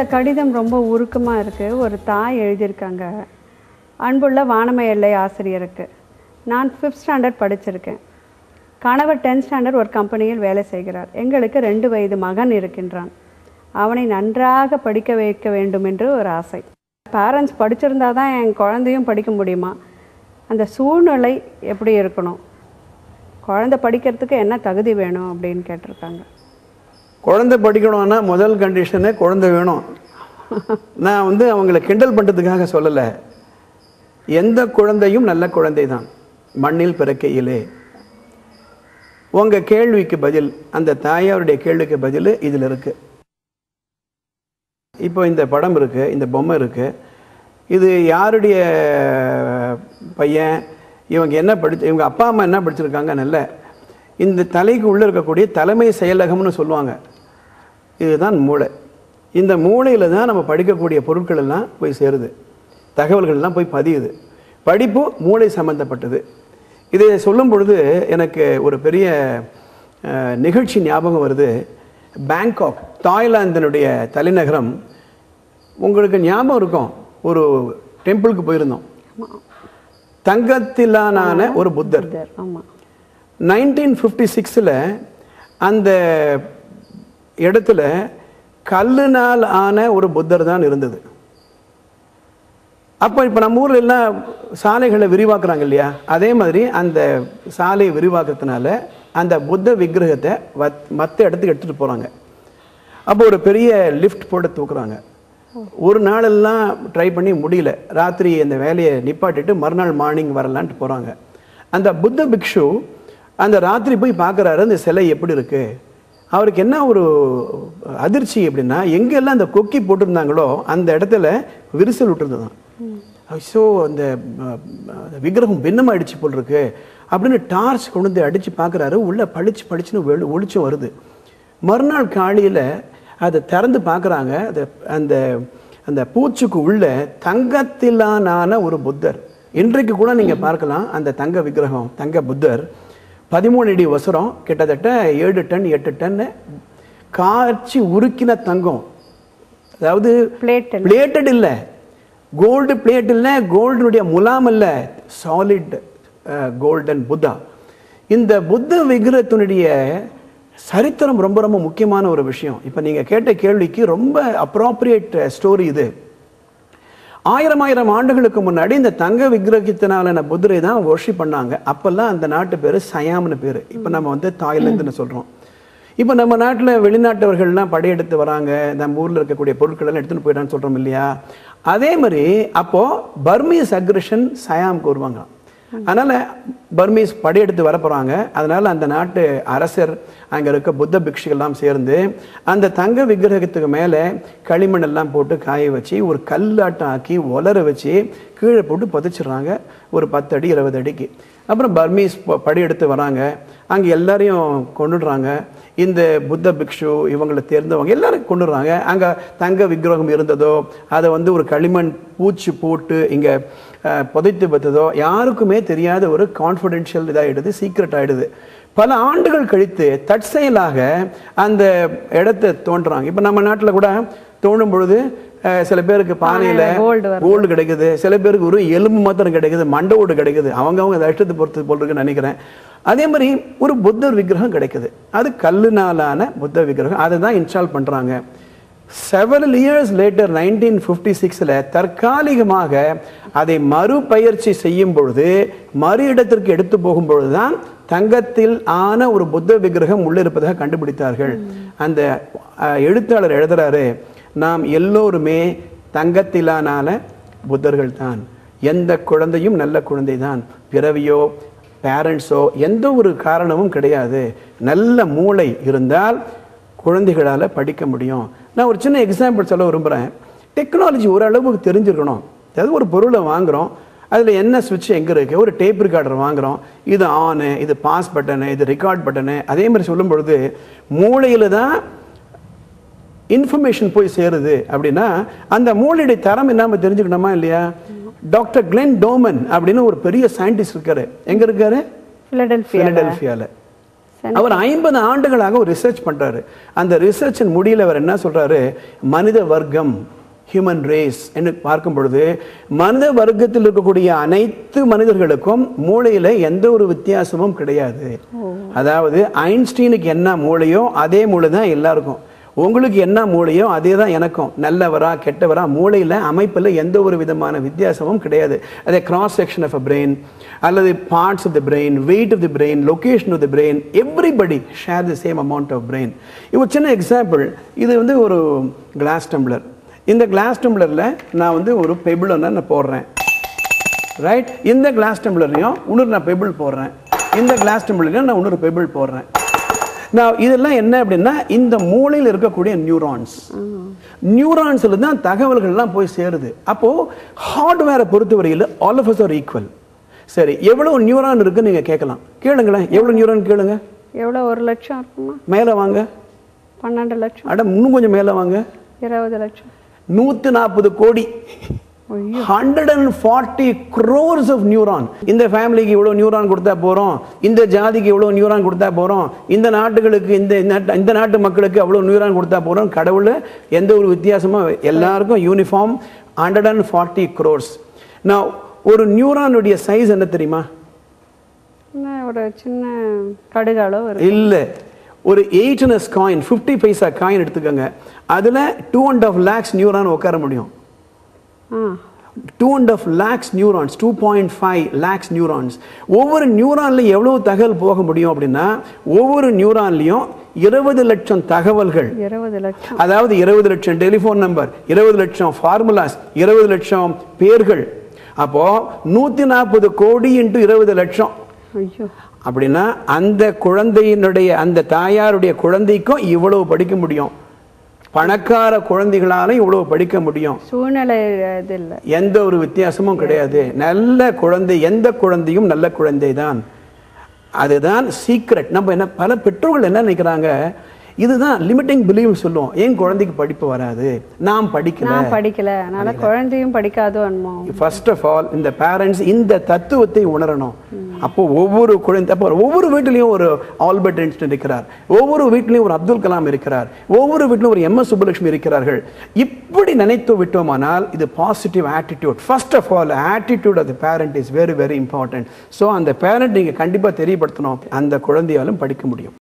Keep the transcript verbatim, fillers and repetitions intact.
கடிதம் ரொம்ப உருக்கமாக இருக்குது. ஒரு தாய் எழுதியிருக்காங்க. அன்புள்ள வானம எல்லை ஆசிரியருக்கு, நான் ஃபிஃப்த் ஸ்டாண்டர்ட் படிச்சிருக்கேன். கணவர் டென்த் ஸ்டாண்டர்ட் ஒரு கம்பெனியில் வேலை செய்கிறார். எங்களுக்கு ரெண்டு வயது மகன் இருக்கின்றான். அவனை நன்றாக படிக்க வைக்க வேண்டும் என்று ஒரு ஆசை. பேரண்ட்ஸ் படிச்சிருந்தா தான் என் குழந்தையும் படிக்க முடியுமா? அந்த சூழ்நிலை எப்படி இருக்கணும்? குழந்தை படிக்கிறதுக்கு என்ன தகுதி வேணும் அப்படின்னு கேட்டிருக்காங்க. குழந்தை படிக்கணும்னா முதல் கண்டிஷனே குழந்தை வேணும். நான் வந்து அவங்கள கிண்டல் பண்ணுறதுக்காக சொல்லலை. எந்த குழந்தையும் நல்ல குழந்தை தான், மண்ணில் பிறக்கையிலே. உங்கள் கேள்விக்கு பதில், அந்த தாயாருடைய கேள்விக்கு பதில் இதில் இருக்குது. இப்போ இந்த படம் இருக்குது, இந்த பொம்மை இருக்குது. இது யாருடைய பையன், இவங்க என்ன படிச்சு, இவங்க அப்பா அம்மா என்ன படிச்சிருக்காங்க? நல்ல இந்த தலைக்கு உள்ளே இருக்கக்கூடிய தலைமை செயலகம்னு சொல்லுவாங்க. இதுதான் மூளை. இந்த மூளையில் தான் நம்ம படிக்கக்கூடிய பொருட்கள் எல்லாம் போய் சேருது, தகவல்கள் எல்லாம் போய் பதியுது. படிப்பு மூளை சம்பந்தப்பட்டது. இதை சொல்லும் பொழுது எனக்கு ஒரு பெரிய நிகழ்ச்சி ஞாபகம் வருது. பேங்காக், தாய்லாந்தினுடைய தலைநகரம். உங்களுக்கு ஞாபகம் இருக்கும், ஒரு டெம்பிளுக்கு போயிருந்தோம். தங்கத்திலான ஒரு புத்தர். நைன்டீன் ஃபிஃப்டி சிக்ஸில் அந்த இடத்துல கல்லுனால் ஆன ஒரு புத்தர் தான் இருந்தது. அப்போ இப்போ நம்ம ஊரில் எல்லாம் சாலைகளை விரிவாக்குறாங்க இல்லையா, அதே மாதிரி அந்த சாலையை விரிவாக்குறதுனால அந்த புத்த விக்கிரகத்தை மற்ற இடத்துக்கு எடுத்துகிட்டு போகிறாங்க. அப்போ ஒரு பெரிய லிஃப்ட் போட்டு தூக்குறாங்க. ஒரு நாளெல்லாம் ட்ரை பண்ணி முடியல. ராத்திரி அந்த வேலையை நிப்பாட்டிட்டு மறுநாள் மார்னிங் வரலான்ட்டு போகிறாங்க. அந்த புத்த பிக்ஷு அந்த ராத்திரி போய் பார்க்குறாரு, அந்த சிலை எப்படி இருக்குது. அவருக்கு என்ன ஒரு அதிர்ச்சி அப்படின்னா, எங்கெல்லாம் அந்த கொக்கி போட்டிருந்தாங்களோ அந்த இடத்துல விரிசல் விட்டுருந்தது தான். ஸோ அந்த விக்கிரகம் பின்னமாயிடுச்சு போல் இருக்கு அப்படின்னு டார்ச் கொண்டு வந்து அடித்து பார்க்குறாரு. உள்ளே பளிச்சு பளிச்சுன்னு வெளு ஒளிச்சும் வருது. மறுநாள் காலையில் அதை திறந்து பார்க்குறாங்க. அது அந்த அந்த பூச்சுக்கு உள்ள தங்கத்திலான ஒரு புத்தர். இன்றைக்கு கூட நீங்கள் பார்க்கலாம் அந்த தங்க விக்கிரகம், தங்க புத்தர். பதிமூணு அடி வசரம், கிட்டத்தட்ட ஏழு டன் எட்டு டன்னு காய்ச்சி உருக்கின தங்கம். அதாவது பிளேட்டட் இல்லை, கோல்டு பிளேட் இல்லை, கோல்டுடைய முலாம் இல்லை, சாலிட் கோல்டன் புத்தா. இந்த புத்த விக்கிரகத்தினுடைய சரித்திரம் ரொம்ப ரொம்ப முக்கியமான ஒரு விஷயம். இப்போ நீங்கள் கேட்ட கேள்விக்கு ரொம்ப அப்ராப்ரியேட் ஸ்டோரி இது. ஆயிரம் ஆயிரம் ஆண்டுகளுக்கு முன்னாடி இந்த தங்க விக்கிரகத்தினாலான புத்தரை தான் வர்ஷிப் பண்ணாங்க. அப்போல்லாம் அந்த நாட்டு பேர் சயாம்னு பேர். இப்போ நம்ம வந்து தாய்லாந்துன்னு சொல்கிறோம். இப்போ நம்ம நாட்டில் வெளிநாட்டவர்கள்லாம் படையெடுத்து வராங்க, நம்ம ஊரில் இருக்கக்கூடிய பொருட்கள் எல்லாம் எடுத்துகிட்டு போயிடான்னு சொல்கிறோம் இல்லையா. அதே மாதிரி அப்போது பர்மீஸ் அக்ரஷன் சயாமுக்கு வருவாங்க. அதனால் பர்மீஸ் படையெடுத்து வர போகிறாங்க. அதனால் அந்த நாட்டு அரசர், அங்கே இருக்க புத்த பிக்ஷுகள்லாம் சேர்ந்து அந்த தங்க விக்கிரகத்துக்கு மேலே களிமண் எல்லாம் போட்டு காய வச்சு ஒரு கல்லாட்டம் ஆக்கி உலர வச்சு கீழே போட்டு புதைச்சிடுறாங்க, ஒரு பத்து அடி இருபது அடிக்கு. அப்புறம் பர்மீஸ் படையெடுத்து வராங்க, அங்கே எல்லாரையும் கொண்டுடுறாங்க. இந்த புத்த பிக்ஷு இவங்களை தேர்ந்தவங்க எல்லாரும் கொண்டுடுறாங்க. அங்கே தங்க விக்கிரகம் இருந்ததோ அதை வந்து ஒரு களிமண் பூச்சி போட்டு இங்கே புதைத்து வைத்ததோ யாருக்குமே தெரியாத ஒரு கான்ஃபிடென்ஷியல் இதாகிடுது, சீக்ரெட் ஆகிடுது. பல ஆண்டுகள் கழித்து தற்செயலாக அந்த இடத்த தோன்றுறாங்க. இப்போ நம்ம நாட்டில் கூட தோண்டும் பொழுது சில பேருக்கு பானையில் கோல்டு கிடைக்குது, சில பேருக்கு ஒரு எலும்பு மாத்திரம் கிடைக்குது, மண்டவோடு கிடைக்குது. அவங்க அவங்க அதை இஷ்டத்தை பொறுத்து போல் இருக்குன்னு நினைக்கிறேன். அதே மாதிரி ஒரு புத்தர் விக்கிரகம் கிடைக்குது, அது கல்லுனாலான புத்த விக்கிரகம். அதை தான் இன்ஸ்டால் பண்ணுறாங்க. Several years later nineteen fifty சிக்ஸில் தற்காலிகமாக அதை மறுபயிற்சி செய்யும் பொழுது, மறு இடத்திற்கு எடுத்து போகும் பொழுது தான் தங்கத்தில் ஆன ஒரு புத்த விக்கிரகம் உள்ளே இருப்பதாக கண்டுபிடித்தார்கள். அந்த எழுத்தாளர் எழுதுறாரு, நாம் எல்லோருமே தங்கத்திலான புத்தர்கள் தான். எந்த குழந்தையும் நல்ல குழந்தை தான். பிறவியோ பேரண்ட்ஸோ எந்த ஒரு காரணமும் கிடையாது. நல்ல மூளை இருந்தால் குழந்தைகளால் படிக்க முடியும். நான் ஒரு சின்ன எக்ஸாம்பிள் சொல்ல விரும்புகிறேன். டெக்னாலஜி ஓரளவுக்கு தெரிஞ்சிருக்கணும். அதாவது ஒரு பொருளை வாங்குகிறோம், அதில் என்ன சுவிட்ச் எங்கே இருக்குது, ஒரு டேப் ரெக்கார்டர் வாங்குகிறோம், இது ஆனு, இது பாஸ் பட்டனு, இது ரெக்கார்ட் பட்டனு. அதே மாதிரி சொல்லும் பொழுது மூளையில் தான் இன்ஃபர்மேஷன் போய் சேருது. அப்படின்னா அந்த மூளையுடைய தரம் இல்லாமல் தெரிஞ்சுக்கணுமா இல்லையா? டாக்டர் கிளென் டோமன் அப்படின்னு ஒரு பெரிய சயின்டிஸ்ட் இருக்காரு. எங்கே இருக்காரு? பிலடெல்ஃபியாவில். அவர் ஐம்பது ஆண்டுகளாக ஒரு ரிசர்ச் பண்றாரு. அந்த ரிசர்ச்சின் முடிவில் அவர் என்ன சொல்றாரு, மனித வர்க்கம், ஹியூமன் ரேஸ் என்று பார்க்கும் பொழுது மனித வர்க்கத்தில் இருக்கக்கூடிய அனைத்து மனிதர்களுக்கும் மூளையில எந்த ஒரு வித்தியாசமும் கிடையாது. அதாவது ஐன்ஸ்டீனுக்கு என்ன மூளையோ அதே மூளை தான் எல்லாருக்கும். உங்களுக்கு என்ன மூளையோ அதே தான் எனக்கும். நல்லவரா கெட்டவரா மூளையில் அமைப்பில் எந்த ஒரு விதமான வித்தியாசமும் கிடையாது. அதே cross section of a brain அல்லது parts of the brain, weight of the brain, location of the brain, everybody share the same amount of brain. இது சின்ன எக்ஸாம்பிள். இது வந்து ஒரு கிளாஸ் டம்ளர். இந்த கிளாஸ் டம்ளரில் நான் வந்து ஒரு பெபிள் ஒன்று நான் போடுறேன், ரைட்? இந்த கிளாஸ் டம்ளர்லையும் இன்னொரு நான் பெபிள் போடுறேன், இந்த கிளாஸ் டம்ளர்லையும் நான் இன்னொரு பெபிள் போடுறேன். நான் இதெல்லாம் என்ன அப்படின்னா இந்த மூளையில் இருக்கக்கூடிய நியூரான்ஸ், நியூரான்ஸ்ல தான் தகவல்கள்லாம் போய் சேருது. அப்போ ஹார்ட்வேரை பொறுத்தவரையில் all of us are equal. சரி, எவ்வளவு நியூரான் இருக்குன்னு நீங்க கேட்கலாம். கேளுங்களேன், எவ்வளவு நியூரான் கேளுங்க. எவ்வளவு? ஒரு லட்சம் இருக்குமா? மேல வாங்க. பன்னெண்டு லட்சம். அட இன்னும் கொஞ்சம் மேல வாங்க. இருபது லட்சம். நூத்தி நாற்பது கோடி. Hundred and forty crores of neuron. இந்த ஃபேமிலிக்கு இவ்வளவு நியூரான் கொடுத்தா போறோம், இந்த ஜாதிக்கு இவ்வளவு நியூரான் கொடுத்தா போறோம், இந்த நாட்டுகளுக்கு இந்த இந்த நாட்டு மக்களுக்கு அவ்வளவு நியூரான் கொடுத்தா போறோம். கடவுள் எந்த ஒரு வித்தியாசமும் எல்லாருக்கும் uniform. Hundred and forty crores. நான் ஒரு நியூரானுடைய சைஸ் என்ன தெரியுமா? ஒரு சின்ன கடுகாலோ இல்ல, ஒரு எயிட்னஸ் காயின், ஃபிஃப்டி பைசா காயின் எடுத்துக்கோங்க. அதுல two and half lakhs neuron உட்கார முடியும். Two and half lakhs neurons, two point five lakhs neurons. ஒவ்வொரு நியூரான்ல எவ்வளவு தகவல் போக முடியும் அப்படின்னா ஒவ்வொரு நியூரான்லயும் இருபது லட்சம் தகவல்கள். இருபது லட்சம். அதாவது இருபது லட்சம் டெலிபோன் நம்பர், இருபது லட்சம் ஃபார்முலாஸ், இருபது லட்சம் பேர்கள். அப்போ நூத்தி நாற்பது கோடி இன்டு இருபது லட்சம். அப்படின்னா அந்த குழந்தையினுடைய அந்த தாயாருடைய குழந்தைக்கும் இவ்வளவு படிக்க முடியும். பணக்கார குழந்தைகளால இவ்வளவு படிக்க முடியும். சூழ்நிலை எந்த ஒரு வித்தியாசமும் கிடையாது. நல்ல குழந்தை, எந்த குழந்தையும் நல்ல குழந்தை தான். அதுதான் சீக்ரெட். நம்ம என்ன பல பெற்றோர்கள் என்ன நினைக்கிறாங்க, இதுதான் லிமிட்டிங் பிலீவ் சொல்லுவோம். ஏன் குழந்தைக்கு படிப்பு வராது, நாம் படிக்கல நான் படிக்கல அதனால குழந்தையும் படிக்காதோ அன்மோ. ஃபர்ஸ்ட் ஆஃப் ஆல் இந்த பேரண்ட்ஸ் இந்த தத்துவத்தை உணரணும். அப்போ ஒவ்வொரு குழந்தை, அப்போ ஒவ்வொரு வீட்டிலையும் ஒரு ஆல்பர்ட் ஐன்ஸ்டைன் இருக்கிறார், ஒவ்வொரு வீட்டிலையும் ஒரு அப்துல் கலாம் இருக்கிறார், ஒவ்வொரு வீட்டிலும் ஒரு எம் எஸ் சுப்புலட்சுமி இருக்கிறார்கள். இப்படி நினைத்து விட்டோமானால் இது positive attitude. First of all attitude of the parent is very very important. So அந்த பேரண்ட் நீங்க கண்டிப்பா தெரியப்படுத்தணும், அந்த குழந்தையாலும் படிக்க முடியும்.